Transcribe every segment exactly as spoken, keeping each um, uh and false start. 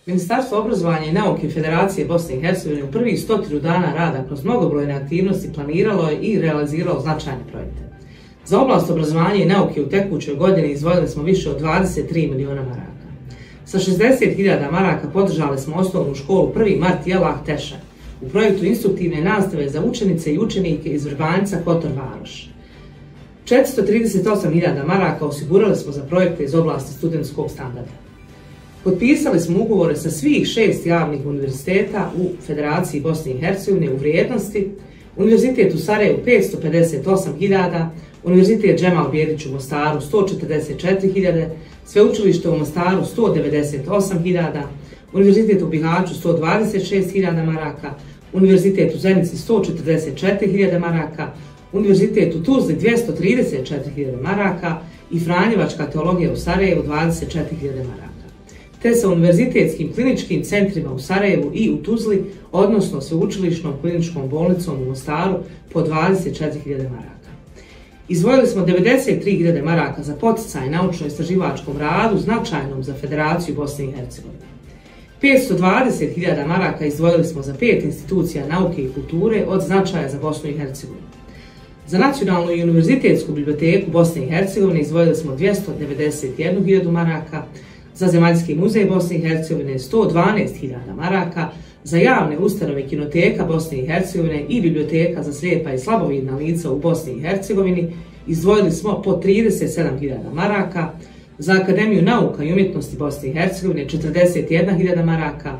Ministarstvo obrazovanja i nauke Federacije Bosne i Hercegovine u prvih stotinu dana rada kroz mnogobrojne aktivnosti planiralo je i realiziralo značajne projekte. Za oblast obrazovanja i nauke u tekućoj godini izdvojili smo više od dvadeset tri miliona maraka. Sa šezdeset hiljada maraka podržali smo osnovnu školu Prvi Mart Jelah Teša u projektu instruktivne nastave za učenice i učenike iz Vrbanjca Kotor Varoš. četiristo trideset osam hiljada maraka osigurali smo za projekte iz oblasti studentskog standarda. Potpisali smo ugovore sa svih šest javnih univerziteta u Federaciji Bosne i Hercegovine u vrijednosti: Univerzitet u Sarajevu petsto pedeset osam hiljada, Univerzitet Džemal Bijelić u Mostaru sto četrdeset četiri hiljade, Sveučilište u Mostaru sto devedeset osam hiljada, Univerzitet u Bihaću sto dvadeset šest hiljada maraka, Univerzitet u Zenici sto četrdeset četiri hiljade maraka, Univerzitet u Tuzli dvjesto trideset četiri hiljade maraka i Franjevačka teologija u Sarajevu dvadeset četiri hiljade maraka. Te sa univerzitetskim kliničkim centrima u Sarajevu i u Tuzli, odnosno sveučilišnom kliničkom bolnicom u Mostaru po dvadeset četiri hiljade maraka. Izdvojili smo devedeset tri hiljade maraka za poticaj naučno-istraživačkom radu značajnom za Federaciju Bosne i Hercegovine. petsto dvadeset hiljada maraka izdvojili smo za pet institucija nauke i kulture od značaja za Bosnu i Hercegovinu. Za Nacionalnu i univerzitetsku biblioteku Bosne i Hercegovine izdvojili smo dvjesto devedeset jednu hiljadu maraka, za Zemaljski muzej Bosne i Hercegovine sto dvanaest hiljada maraka, za javne ustanove Kinoteka Bosne i Hercegovine i Biblioteka za slijepa i slabovidna lica u Bosni i Hercegovini izdvojili smo po trideset sedam hiljada maraka, za Akademiju nauka i umjetnosti Bosne i Hercegovine četrdeset jedna hiljada maraka.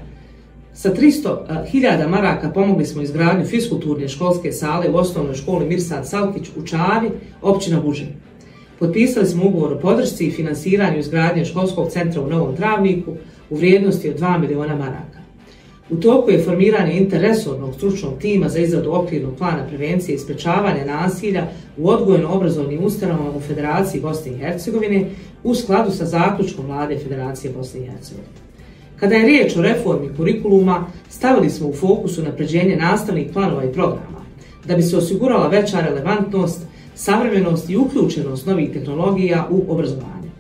Sa tristo hiljada maraka pomogli smo izgradnju fiskulturne školske sale u osnovnoj školi Mirsad Salkić u Čavi, općina Bužin. Potpisali smo ugovor o podršci i finansiranju izgradnje školskog centra u Novom Travniku u vrijednosti od dva miliona maraka. U toku je formiranje interresornog stručnog tima za izradu okvirnog plana prevencije i sprečavanja nasilja u odgojno-obrazovnim ustanovama u Federaciji Bosne i Hercegovine u skladu sa zaključkom Vlade Federacije Bosne i Hercegovine. Kada je riječ o reformi kurikuluma, stavili smo u fokus unapređenje nastavnih planova i programa, da bi se osigurala veća relevantnost, savremenost i uključenost novih tehnologija u obrazovanju.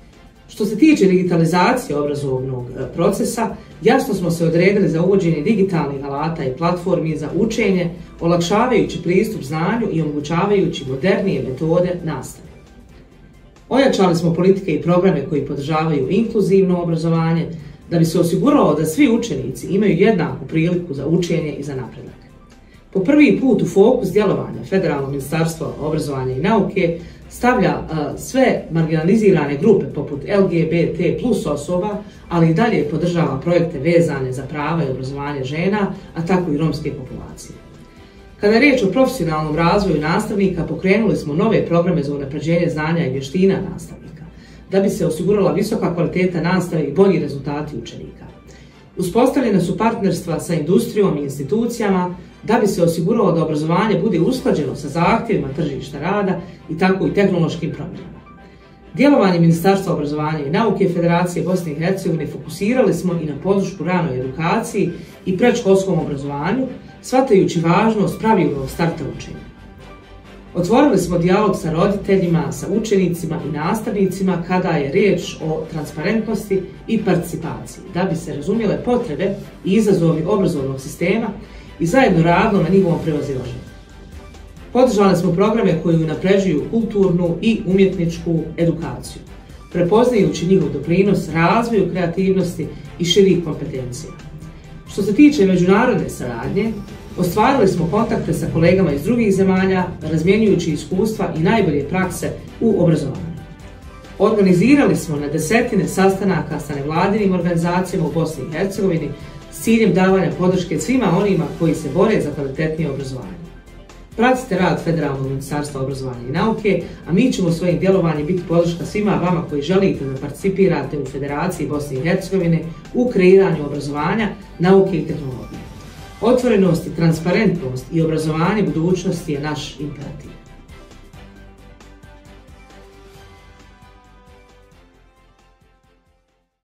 Što se tiče digitalizacije obrazovnog procesa, jasno smo se odredili za uvođenje digitalnih alata i platformi za učenje, olakšavajući pristup znanju i omogućavajući modernije metode nastave. Ojačali smo politike i programe koji podržavaju inkluzivno obrazovanje, da bi se osiguralo da svi učenici imaju jednaku priliku za učenje i za napredak. Po prvi put u fokus djelovanja Federalnog ministarstva obrazovanja i nauke stavlja a, sve marginalizirane grupe poput L G B T plus osoba, ali i dalje podržava projekte vezane za prava i obrazovanje žena, a tako i romske populacije. Kada je riječ o profesionalnom razvoju nastavnika, pokrenuli smo nove programe za unapređenje znanja i vještina nastavnika, da bi se osigurala visoka kvaliteta nastave i bolji rezultati učenika. Uspostavljene su partnerstva sa industrijom i institucijama da bi se osiguralo da obrazovanje bude usklađeno sa zahtjevima tržišta rada i tako i tehnološkim promjenama. Djelovanje Ministarstva obrazovanja i nauke Federacije Bosne i Hercegovine fokusirali smo i na podršku ranoj edukaciji i predškolskom obrazovanju, shvatajući važnost pravilnog starta učenja. Otvorili smo dijalog sa roditeljima, sa učenicima i nastavnicima kada je riječ o transparentnosti i participaciji, da bi se razumjele potrebe i izazovi obrazovnog sistema i zajedno radilo na njihovom prevazilaženju. Podržali smo programe koji unapređuju kulturnu i umjetničku edukaciju, prepoznajući njihov doprinos razvoju kreativnosti i širih kompetencija. Što se tiče međunarodne saradnje, ostvarili smo kontakte sa kolegama iz drugih zemalja, razmjenjujući iskustva i najbolje prakse u obrazovanju. Organizirali smo na desetine sastanaka sa nevladinim organizacijama u Bosni i Hercegovini s ciljem davanja podrške svima onima koji se bore za kvalitetnije obrazovanje. Pratite rad Federalnog ministarstva obrazovanja i nauke, a mi ćemo svojim djelovanjem biti podrška svima vama koji želite da participirate u Federaciji Bosne i Hercegovine u kreiranju obrazovanja, nauke i tehnologije. Otvorenost i transparentnost i obrazovanje budućnosti je naš imperativ.